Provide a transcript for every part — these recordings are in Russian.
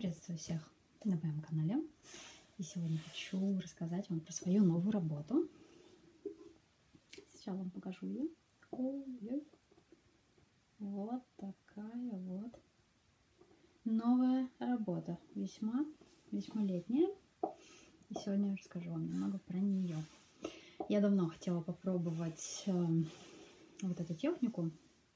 Приветствую всех на моем канале. И сегодня хочу рассказать вам про свою новую работу. Сейчас вам покажу ее. Ой-ой. Вот такая вот новая работа. Весьма летняя. И сегодня я расскажу вам немного про нее. Я давно хотела попробовать вот эту технику.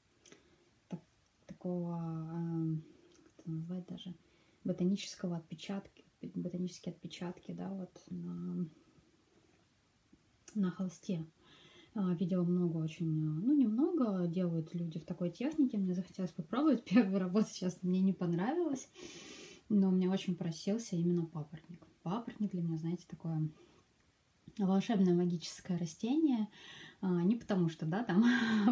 Такого, как это назвать даже, ботанические отпечатки, да, вот на холсте. Видела много очень, немного делают люди в такой технике. Мне захотелось попробовать. Первая работа, честно, мне не понравилась, но мне очень просился именно папоротник. Папоротник для меня, знаете, такое волшебное магическое растение. Не потому что, да, там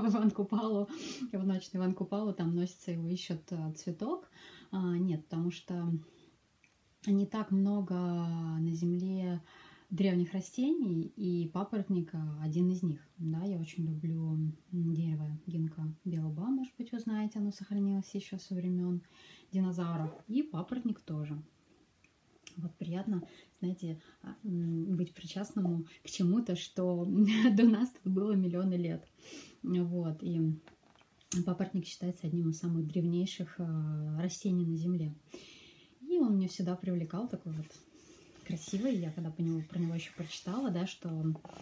в ночь на Иван Купалу там носится, его ищет цветок. Нет, потому что не так много на земле древних растений, и папоротник один из них. Да, я очень люблю дерево гинка белоба, может быть, вы знаете, оно сохранилось еще со времен динозавров, и папоротник тоже. Вот приятно, знаете, быть причастному к чему-то, что до нас тут было миллионы лет. Вот, и папоротник считается одним из самых древнейших растений на земле. И он меня всегда привлекал, такой вот красивый. Я когда про него еще прочитала, да, что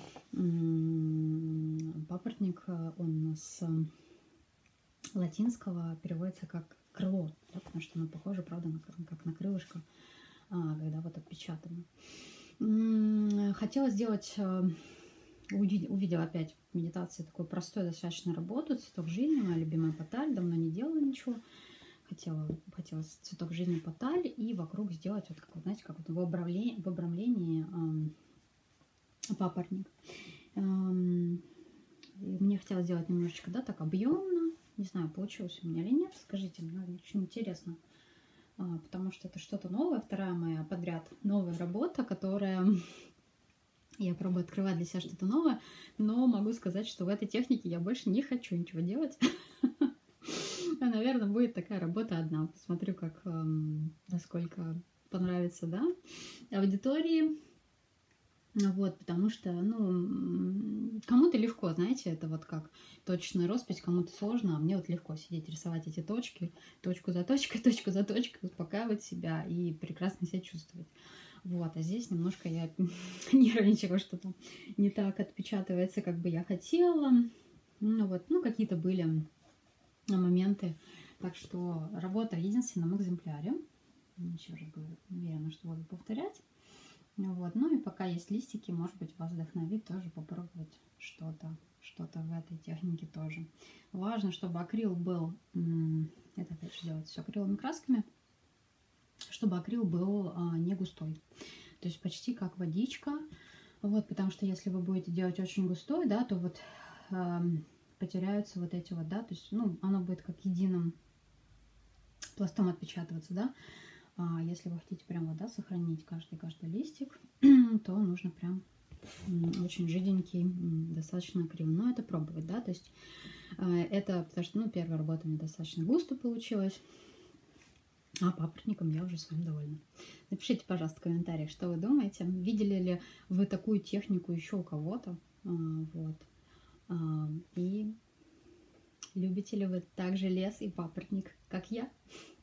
папоротник, он с латинского переводится как крыло, да, потому что оно похоже, правда, как на крылышко, когда вот отпечатано. Хотела сделать, увидела опять в медитации такую простую достаточно работу, цветок жизни, моя любимая паталь, давно не делала ничего. Хотела цветок жизни паталь и вокруг сделать, вот как, знаете, как вот в обрамлении папоротник. Мне хотелось сделать немножечко, да, так объемно. Не знаю, получилось у меня или нет. Скажите, мне очень интересно. Потому что это что-то новое, вторая моя подряд новая работа, которая... Я пробую открывать для себя что-то новое, но могу сказать, что в этой технике я больше не хочу ничего делать. Наверное, будет такая работа одна. Посмотрю, насколько понравится, да, аудитории. Вот, потому что, кому-то легко, знаете, это вот как точечная роспись, кому-то сложно, а мне вот легко сидеть, рисовать эти точки, точку за точкой, успокаивать себя и прекрасно себя чувствовать. Вот, а здесь немножко я нервничала, что там не так отпечатывается, как бы я хотела. Какие-то были моменты. Так что работа в единственном экземпляре. Еще раз говорю, уверена, что буду повторять. Вот. И пока есть листики, может быть, вас вдохновит тоже попробовать что-то в этой технике тоже. Важно, чтобы акрил был, это опять же делать все акриловыми красками, чтобы акрил был не густой. То есть почти как водичка. Вот, потому что если вы будете делать очень густой, да, то вот потеряются вот эти вот, да, то есть, оно будет как единым пластом отпечатываться, да. Если вы хотите прям вот, да, сохранить каждый листик, то нужно прям очень жиденький, достаточно акрил. Но это пробовать, да, то есть это, потому что, первая работа у меня достаточно густо получилась, а папоротником я уже с вами довольна. Напишите, пожалуйста, в комментариях, что вы думаете. Видели ли вы такую технику еще у кого-то? Вот. И любите ли вы также лес и папоротник, как я?